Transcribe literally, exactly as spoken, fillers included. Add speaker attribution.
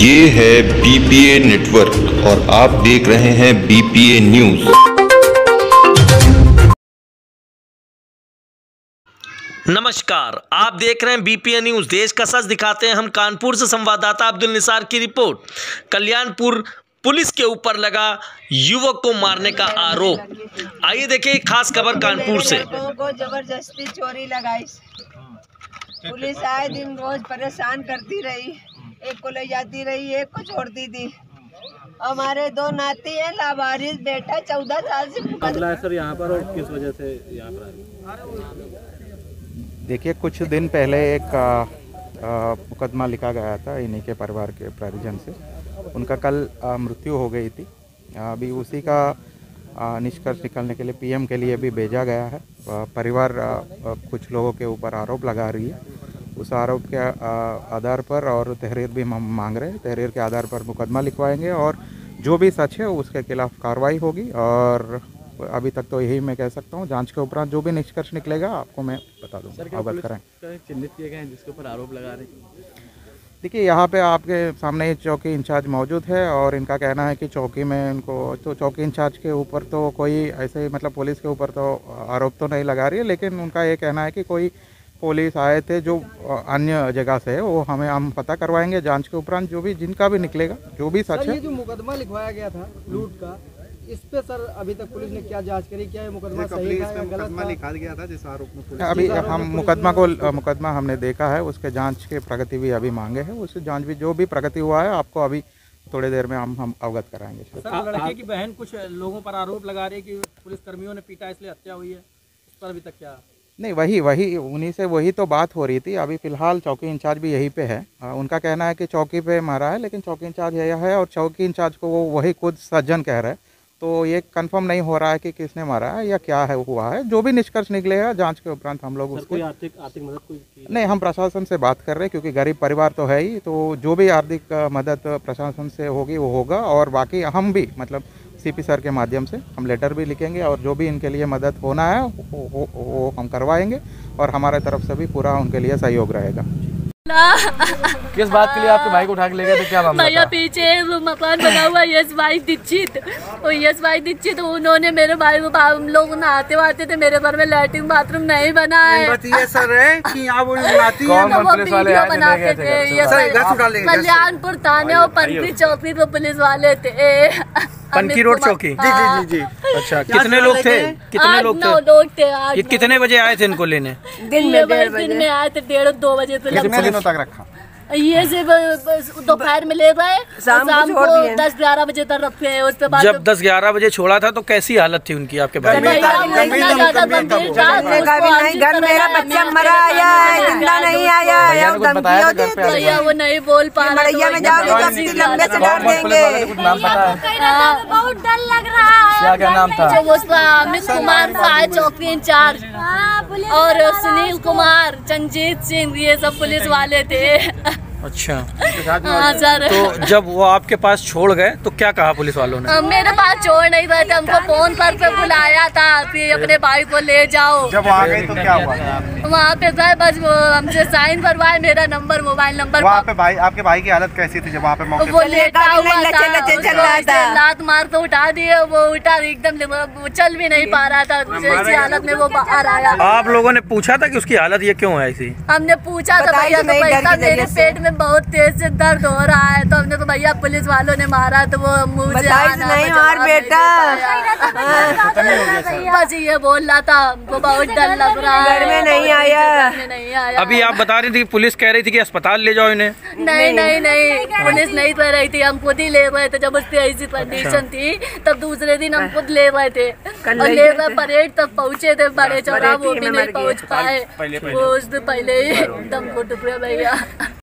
Speaker 1: ये है BPA network और आप देख रहे हैं बीपीए न्यूज।
Speaker 2: नमस्कार, आप देख रहे हैं बीपीए न्यूज। देश का सच दिखाते हैं हम। कानपुर से संवाददाता अब्दुल निसार की रिपोर्ट। कल्याणपुर पुलिस के ऊपर लगा युवक को मारने का आरोप। आइए देखिए खास खबर कानपुर से।
Speaker 3: लोगों को जबरदस्ती चोरी लगाई। पुलिस आए दिन रोज परेशान करती रही, एक को ले जाती रही, एक को छोड़ती थी। हमारे दो नाती हैं, लावारिस बेटा चौदह साल से
Speaker 4: मुकदमा है सर यहाँ पर, और किस वजह से यहाँ पर?
Speaker 5: देखिए, कुछ दिन पहले एक आ, मुकदमा लिखा गया था इन्हीं के परिवार के परिजन से। उनका कल आ, मृत्यु हो गई थी। अभी उसी का आ, निष्कर्ष निकालने के लिए पीएम के लिए भी भेजा गया है। आ, परिवार आ, आ, कुछ लोगों के ऊपर आरोप लगा रही है। उस आरोप के आधार पर और तहरीर भी हम मांग रहे हैं। तहरीर के आधार पर मुकदमा लिखवाएंगे और जो भी सच है उसके खिलाफ कार्रवाई होगी। और अभी तक तो यही मैं कह सकता हूँ। जांच के उपरांत जो भी निष्कर्ष निकलेगा आपको मैं बता दूँगा, अवगत कराएं।
Speaker 4: चिन्हित किए गए हैं जिसके ऊपर आरोप लगा रहे हैं?
Speaker 5: देखिए, यहाँ पे आपके सामने ही चौकी इंचार्ज मौजूद है और इनका कहना है कि चौकी में इनको तो चौकी इंचार्ज के ऊपर तो कोई ऐसे मतलब पुलिस के ऊपर तो आरोप तो नहीं लगा रही है, लेकिन उनका ये कहना है कि कोई पुलिस आए थे जो अन्य जगह से है, वो हमें हम पता करवाएंगे जांच के उपरांत। जो भी जिनका भी निकलेगा, जो भी सच है।
Speaker 6: ये जो मुकदमा लिखवाया गया था लूट का, इस पे सर अभी तक पुलिस ने क्या जांच करी? क्या ये मुकदमा सही था या गलत था?
Speaker 4: लिखा गया था जिस आरोप में पुलिस
Speaker 5: अभी हम मुकदमा को मुकदमा हमने देखा है, उसके जांच के प्रगति भी अभी मांगे हैं। उस जांच भी जो भी प्रगति हुआ है आपको अभी थोड़ी देर में हम हम अवगत कराएंगे।
Speaker 6: सर, लड़के की बहन कुछ लोगों पर आरोप लगा रही है कि पुलिस कर्मियों ने पीटा इसलिए हत्या हुई है। इस पर अभी तक क्या?
Speaker 5: नहीं, वही वही उन्हीं से वही तो बात हो रही थी। अभी फिलहाल चौकी इंचार्ज भी यहीं पे है। आ, उनका कहना है कि चौकी पे मारा है, लेकिन चौकी इंचार्ज यह है और चौकी इंचार्ज को वो वही खुद सज्जन कह रहे हैं। तो ये कंफर्म नहीं हो रहा है कि किसने मारा है या क्या है हुआ है। जो भी निष्कर्ष निकलेगा जांच के उपरांत हम लोग उसको
Speaker 4: आर्थिक आर्थिक मदद कोई
Speaker 5: नहीं, हम प्रशासन से बात कर रहे हैं क्योंकि गरीब परिवार तो है ही। तो जो भी आर्थिक मदद प्रशासन से होगी वो होगा। और बाकी हम भी मतलब सीपी सर के माध्यम से हम लेटर भी लिखेंगे और जो भी इनके लिए मदद होना है वो, वो, वो हम करवाएंगे और हमारे तरफ से भी पूरा उनके लिए सहयोग रहेगा।
Speaker 4: किस बात के लिए आपके भाई को उठा के ले गए थे? क्या मामला
Speaker 7: भैया, पीछे मकान बना हुआ यस भाई दीक्षित, और यस भाई दीक्षित उन्होंने मेरे भाई को, हम लोग नहाते वाते थे, मेरे घर में लैट्रिन बाथरूम नहीं बना है।
Speaker 4: सर है कि आप वो बनाती हैं?
Speaker 7: तो वो वीडियो बनाते थे। कल्याणपुर थाने और पंथी चौकी पे पुलिस वाले थे।
Speaker 2: पनकी रोड चौकी।
Speaker 4: जी जी जी जी।
Speaker 2: अच्छा, कितने लोग थे? कितने लोग थे?
Speaker 7: लोग थे।
Speaker 2: ये कितने बजे आए थे इनको लेने?
Speaker 7: दिन में दिन में आए थे, डेढ़ दो बजे।
Speaker 4: कितने दिनों तक रखा?
Speaker 7: ये से दोपहर में ले गए, शाम को दस ग्यारह बजे तक रखे हैं। उसके बाद
Speaker 2: जब दस ग्यारह बजे छोड़ा था तो कैसी हालत थी उनकी आपके भाई?
Speaker 3: घर में मेरा बच्चा मरा आया है, जिंदा नहीं आया।
Speaker 7: भैया वो नहीं बोल पा रहा
Speaker 3: में जाओगे तो लंबे से डाल देंगे।
Speaker 7: बहुत डर लग रहा है।
Speaker 4: क्या क्या नाम था?
Speaker 7: उसका अमित कुमार सहायक चौकी इंचार्ज और सुनील कुमार, चंजीत सिंह, ये सब पुलिस वाले थे।
Speaker 2: अच्छा,
Speaker 7: हाँ सर।
Speaker 2: तो जब वो आपके पास छोड़ गए तो क्या कहा पुलिस वालों ने?
Speaker 7: मेरे पास छोड़ नहीं रहे थे, हमको फोन पर पे बुलाया था कि अपने भाई को ले जाओ।
Speaker 4: जब वहाँ गए तो क्या हुआ?
Speaker 7: वहाँ पे गए, बस वो हमसे साइन करवाए, मेरा नंबर, मोबाइल नंबर।
Speaker 4: वहाँ पे भाई आपके भाई की हालत कैसी थी जब वहाँ पे मौके?
Speaker 7: वो लेटा हुआ था, लात मार के उठा दिए। वो उठा एकदम, वो चल भी नहीं पा रहा था। ऐसी हालत में वो बाहर आया।
Speaker 2: आप लोगों ने पूछा था कि उसकी हालत ये क्यों है ऐसी?
Speaker 7: हमने पूछा था भैया, तो पैसा मेरे पेट में बहुत तेज से दर्द हो रहा है। तो हमने तो भैया पुलिस वालों ने मारा, तो वो मुझे
Speaker 3: नहीं मार बेटा,
Speaker 7: बस ये बोल रहा था। हमको बहुत डर लग रहा है।
Speaker 3: घर में नहीं आया,
Speaker 7: नहीं आया।
Speaker 2: अभी आप बता रही थी पुलिस कह रही थी कि अस्पताल ले जाओ इन्हें।
Speaker 7: नहीं नहीं नहीं, पुलिस नहीं कह रही थी, हम खुद ही ले गए थे। जब उसकी ऐसी कंडीशन थी तब दूसरे दिन हम खुद ले गए थे और ले गए। परेड तक पहुँचे थे, बड़े चौराहा, वो भी नहीं पहुँच पाए। वो उस दिन पहले ही दम घुट गया भैया।